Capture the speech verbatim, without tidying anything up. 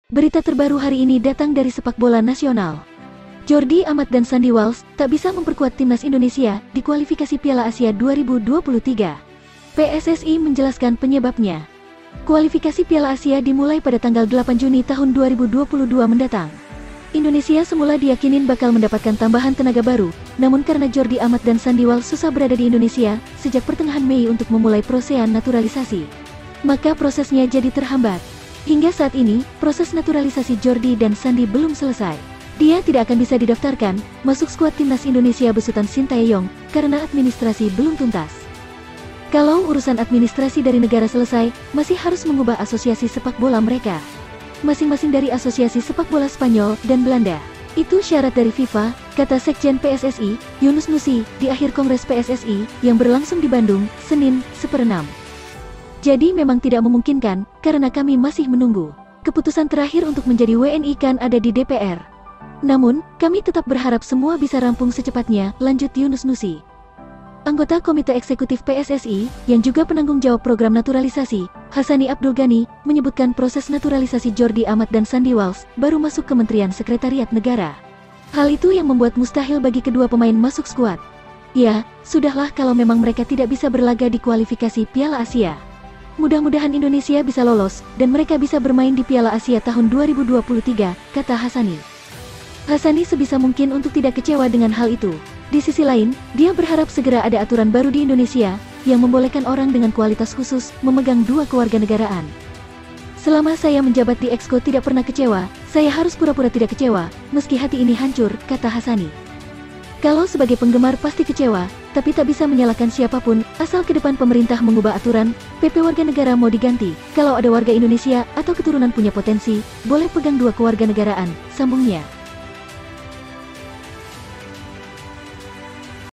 Berita terbaru hari ini datang dari sepak bola nasional. Jordi Amat dan Sandi Walsh tak bisa memperkuat timnas Indonesia di kualifikasi Piala Asia dua ribu dua puluh tiga. P S S I menjelaskan penyebabnya. Kualifikasi Piala Asia dimulai pada tanggal delapan Juni tahun dua ribu dua puluh dua mendatang. Indonesia semula diyakinin bakal mendapatkan tambahan tenaga baru, namun karena Jordi Amat dan Sandi Walsh susah berada di Indonesia sejak pertengahan Mei untuk memulai proses naturalisasi, maka prosesnya jadi terhambat. Hingga saat ini, proses naturalisasi Jordi dan Sandi belum selesai. Dia tidak akan bisa didaftarkan masuk skuad timnas Indonesia besutan Sintayong karena administrasi belum tuntas. Kalau urusan administrasi dari negara selesai, masih harus mengubah asosiasi sepak bola mereka, masing-masing dari asosiasi sepak bola Spanyol dan Belanda. Itu syarat dari FIFA, kata Sekjen P S S I, Yunus Nusi, di akhir Kongres P S S I yang berlangsung di Bandung, Senin, seperenam. Jadi memang tidak memungkinkan, karena kami masih menunggu. Keputusan terakhir untuk menjadi W N I kan ada di D P R. Namun, kami tetap berharap semua bisa rampung secepatnya, lanjut Yunus Nusi. Anggota Komite Eksekutif P S S I, yang juga penanggung jawab program naturalisasi, Hassani Abdul Ghani, menyebutkan proses naturalisasi Jordi Amat dan Sandi Walsh baru masuk Kementerian Sekretariat Negara. Hal itu yang membuat mustahil bagi kedua pemain masuk skuad. Ya, sudahlah kalau memang mereka tidak bisa berlaga di kualifikasi Piala Asia. Mudah-mudahan Indonesia bisa lolos, dan mereka bisa bermain di Piala Asia tahun dua ribu dua puluh tiga, kata Hassani. Hassani sebisa mungkin untuk tidak kecewa dengan hal itu. Di sisi lain, dia berharap segera ada aturan baru di Indonesia, yang membolehkan orang dengan kualitas khusus memegang dua kewarganegaraan. Selama saya menjabat di Exco tidak pernah kecewa, saya harus pura-pura tidak kecewa, meski hati ini hancur, kata Hassani. Kalau sebagai penggemar pasti kecewa, tapi tak bisa menyalahkan siapapun, asal ke depan pemerintah mengubah aturan, P P warga negara mau diganti, kalau ada warga Indonesia atau keturunan punya potensi, boleh pegang dua kewarganegaraan, sambungnya.